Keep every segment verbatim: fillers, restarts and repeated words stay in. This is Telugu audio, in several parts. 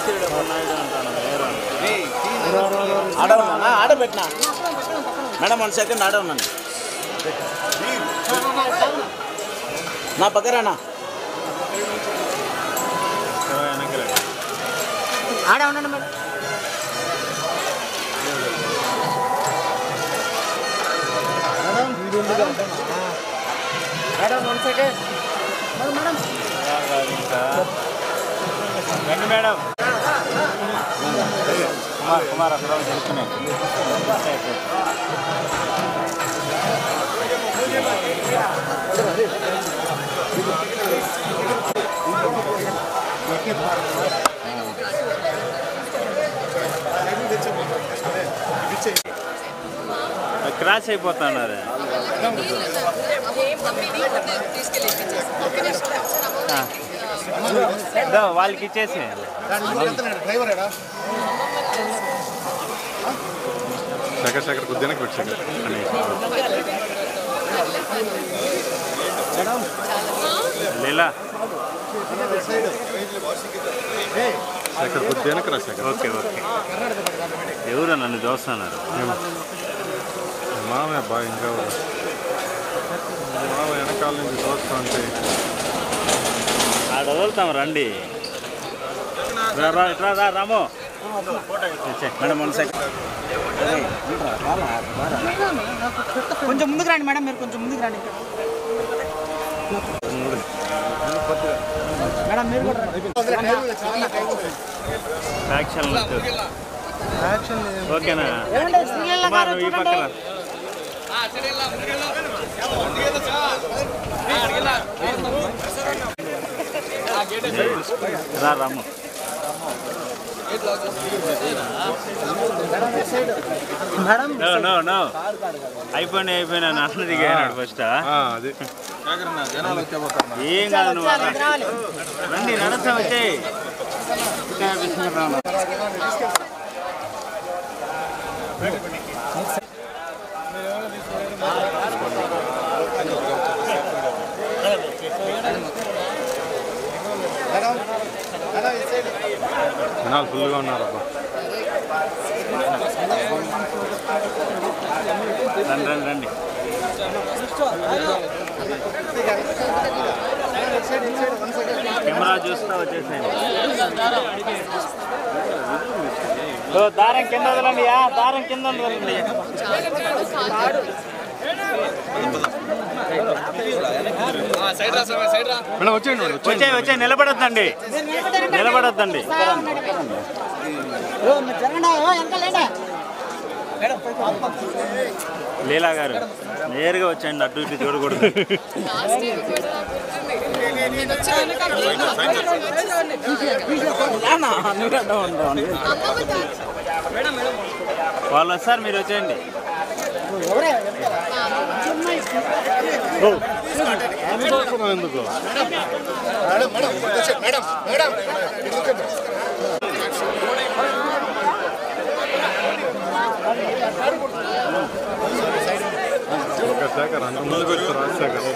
ఆడవున్నా ఆడబెట్టినా మేడం వన్ సెకండ్ ఆడవున్నాను నా పక్కరానా ఆడ ఉన్నాను madam madam one second madam రండి మేడం కుమార్ కుమార్ అక్కడ తెలుసుకున్నాయి క్రాష్ అయిపోతున్నారు వాళ్ళకి ఇచ్చేసి శేఖర్ శేఖర్ కొద్దిగా పెట్టు శేఖర్ లీలా శేఖర్ కొద్దిగా రా శేఖర్ ఓకే ఓకే ఎవరు నన్ను చూస్తున్నారు మామయ్య బాగా ఇంకా మామ వెనకాల నుంచి చూస్తా అంటే ఆడ వదులుతాం రండి రామో మేడం వన్ సెకండ్ కొంచెం ముందుకు రండి మేడం మీరు కొంచెం ముందుకు రండి మేడం మీరు కూడా ఓకేనా ఈ పక్కన రా రాము అయిపోయినా అయిపోయినా నాన్న దిగాడు ఫస్ట్ ఏం కాదు నువ్వు రండి నడుస్తా వచ్చే జనాలు ఫుల్గా ఉన్నారు అబ్బా రండి రండి రండి కెమెరా చూస్తా వచ్చేసేయండి దారం కింద వదలండి దారం కింద వదలండి వచ్చే వచ్చే నిలబడొద్దండి నిలబడొద్దండి లీలా గారు నేరుగా వచ్చేయండి అటు ఇటు చూడకూడదు వాళ్ళు వస్తారు మీరు వచ్చేయండి ఎందుకు ఒక శేఖర్ అంత ముందుకు వచ్చి రాజశేఖర్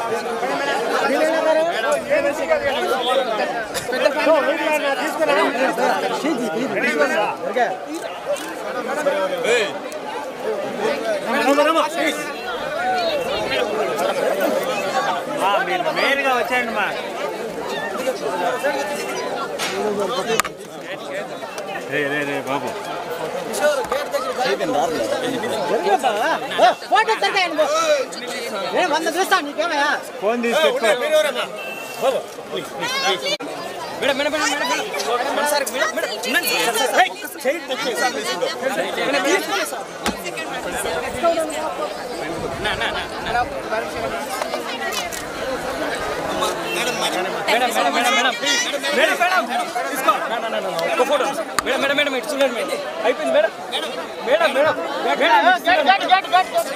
మీరు మేలుగా వచ్చేయండి మా రే రే రే బాబు ఫోన్ తీసుకొచ్చి madam madam madam madam madam madam తీసుకో ఒక ఫోటో మేడం మేడం మేడం ఇటు చూడండి అయిపోయింది madam madam madam madam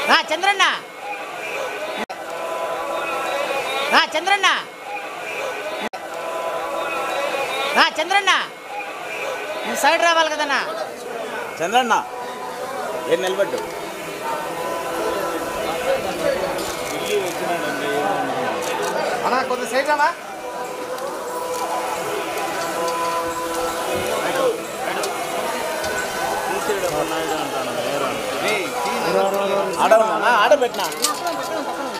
Chandranna Chandranna Chandranna side రావాలి కదన్నా చంద్రన్న ఏం నిలబడ్డు అన్నా కొంత సైడ్ రామా ఆడ ఆడబెట్టినా